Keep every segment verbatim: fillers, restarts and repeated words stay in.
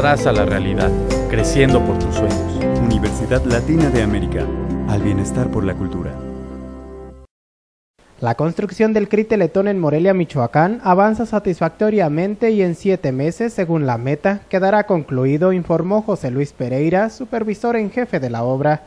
Abraza la realidad, creciendo por tus sueños. Universidad Latina de América, al bienestar por la cultura. La construcción del C R I Teletón en Morelia, Michoacán, avanza satisfactoriamente y en siete meses, según la meta, quedará concluido, informó José Luis Pereira, supervisor en jefe de la obra.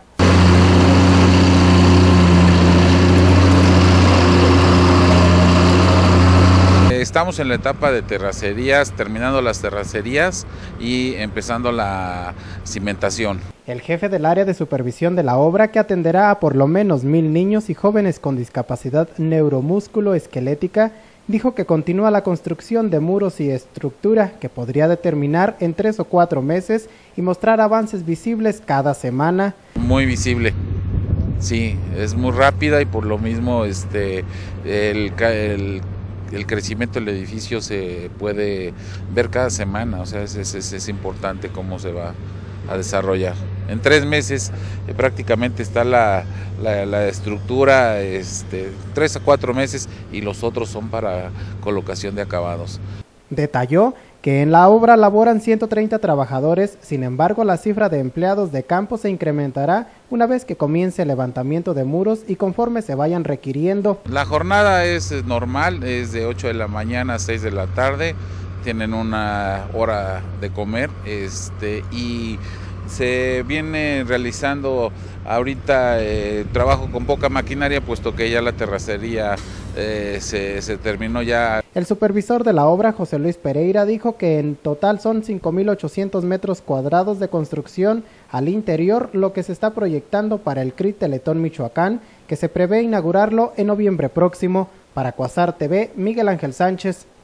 Estamos en la etapa de terracerías, terminando las terracerías y empezando la cimentación. El jefe del área de supervisión de la obra, que atenderá a por lo menos mil niños y jóvenes con discapacidad neuromúsculo-esquelética, dijo que continúa la construcción de muros y estructura que podría determinar en tres o cuatro meses y mostrar avances visibles cada semana. Muy visible. Sí, es muy rápida y por lo mismo este el, el el crecimiento del edificio se puede ver cada semana, o sea, es, es, es importante cómo se va a desarrollar. En tres meses eh, prácticamente está la, la, la estructura, este, tres a cuatro meses, y los otros son para colocación de acabados. Detalló que en la obra laboran ciento treinta trabajadores, sin embargo la cifra de empleados de campo se incrementará una vez que comience el levantamiento de muros y conforme se vayan requiriendo. La jornada es normal, es de ocho de la mañana a seis de la tarde, tienen una hora de comer este, y se viene realizando ahorita eh, trabajo con poca maquinaria, puesto que ya la terracería eh, se, se terminó ya. El supervisor de la obra, José Luis Pereira, dijo que en total son cinco mil ochocientos metros cuadrados de construcción al interior, lo que se está proyectando para el C R I Teletón Michoacán, que se prevé inaugurarlo en noviembre próximo. Para Cuasar T V, Miguel Ángel Sánchez.